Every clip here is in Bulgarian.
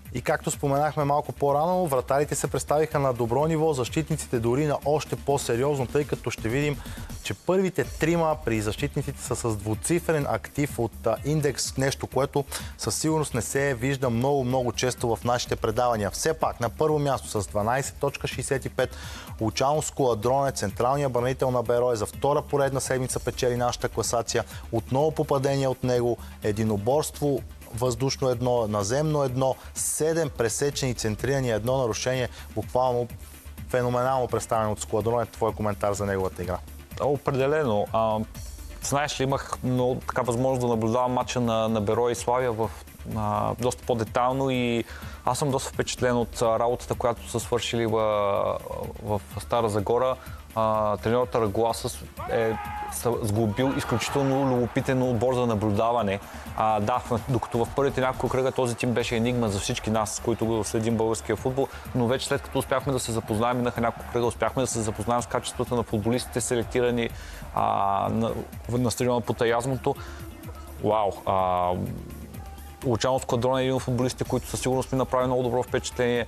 И както споменахме малко по-рано, вратарите се представиха на добро ниво, защитниците дори на още по-сериозно, тъй като ще видим, че първите трима при защитниците са с двуцифрен актив от индекс, нещо, което със сигурност не се вижда много често в нашите предавания. Все пак на първо място с 12.65 Лучанско Адроне, централният бранител на Берое, за втора поредна седмица печели нашата класация. Отново попадение от него, единоборство, въздушно едно, наземно едно, 7 пресечени центрирани, едно нарушение. Буквално феноменално представено от Складроне. Твой коментар за неговата игра? Определено. Знаеш ли, имах много така възможност да наблюдавам матча на Берое и Славия доста по-детайлно и аз съм доста впечатлен от работата, която са свършили в Стара Загора. Треньорът Рагуласов е сглобил изключително любопитен отбор за наблюдаване. Докато в първите няколко кръга този тим беше енигма за всички нас, които го следим българския футбол, но вече след като успяхме да се запознаем, минаха няколко кръга, успяхме да се запознаем с качествата на футболистите, селектирани на стадиона по Таязмото. Вау! Лучанско Адроне е един от футболистите, които със сигурност ми направи много добро впечатление.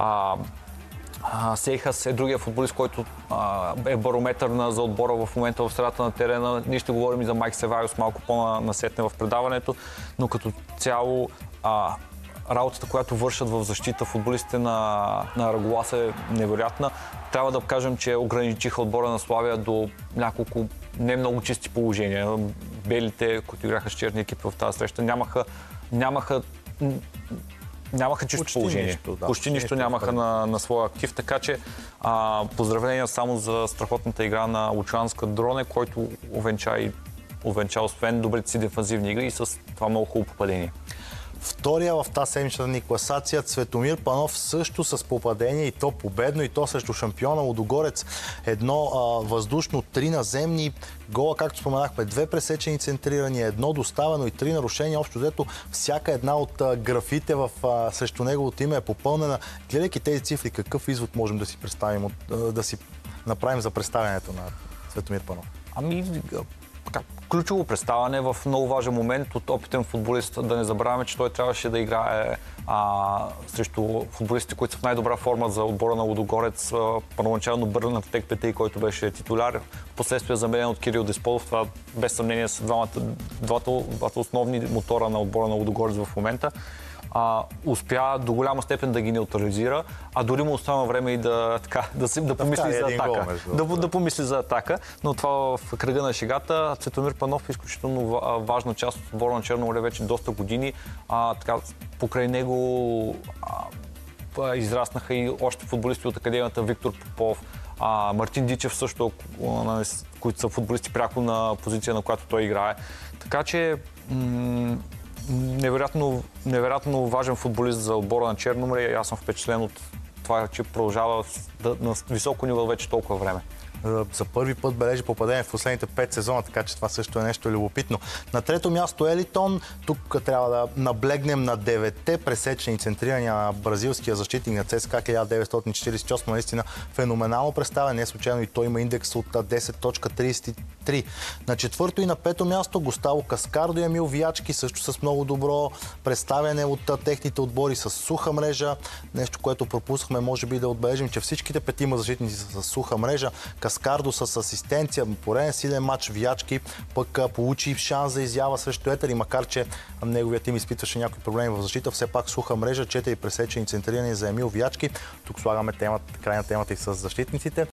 Сейхас е другия футболист, който е барометър за отбора в момента в средата на терена. Ние ще говорим и за Майк Севайос малко по-насетне в предаването, но като цяло работата, която вършат в защита футболистите на Рагулас е невероятна. Трябва да кажем, че ограничиха отбора на Славия до няколко не много чисти положения. Белите, които играха с черни екипи в тази среща, нямаха чисто положение. Почти нищо нямаха на своя актив, така че поздравления само за страхотната игра на Лучанско Адроне, който увенча освен добрите си дефанзивни игри и с това много хубаво попадение. Втория в тази седмичната ни класация Цветомир Панов също с попадение и то победно, и то срещу шампиона Лудогорец. Едно въздушно, 3 наземни гола, както споменахме, 2 пресечени центрирани, едно доставено и 3 нарушения. Общо взето всяка една от графите срещу неговото име е попълнена. Гледайки тези цифри, какъв извод можем да си представим, да си направим за представянето на Цветомир Панов? Ключово представяне в много важен момент от опитен футболист. Да не забравяме, че той трябваше да играе срещу футболистите, които са в най-добра форма за отбора на Лудогорец. Първоначално Бърнат Текпетей, който беше титуляр. Впоследствие заменен от Кирил Десполов. Това без съмнение са двата основни мотора на отбора на Лудогорец в момента. Успя до голяма степен да ги неутрализира, а дори му остана време и да помисли за атака. Да помисли за атака, но това в кръга на шегата. Цветомир Панов е изключително важна част от отбора на Черно море вече доста години. Покрай него израснаха и още футболисти от академията, Виктор Попов, Мартин Дичев също, които са футболисти пряко на позиция, на която той играе. Така че невероятно важен футболист за отбора на Черно море. Аз съм впечатлен от това, че продължава на високо ниво вече толкова време. За първи път бележи попадение в последните 5 сезона, така че това също е нещо любопитно. На трето място Елитон. Тук трябва да наблегнем на 9-те пресечени центрирания на бразилския защитник на ЦСКА 1948. Наистина феноменално представяне. Не случайно и той има индекс от 10.33. На четвърто и на пето място Густаво Каскардо и Емил Виячки, също с много добро представяне от техните отбори с суха мрежа. Нещо, което пропуснахме, може би да отбележим, че всичките петима защитници са с суха мрежа. Каскардо с асистенция, пореден силен матч. Виячки пък получи шанс за изява срещу Етер и макар, че неговият тим изпитваше някои проблеми в защита, все пак суха мрежа, 4 пресечени центрирани за Емил Виячки. Тук слагаме край на темата и с защитниците.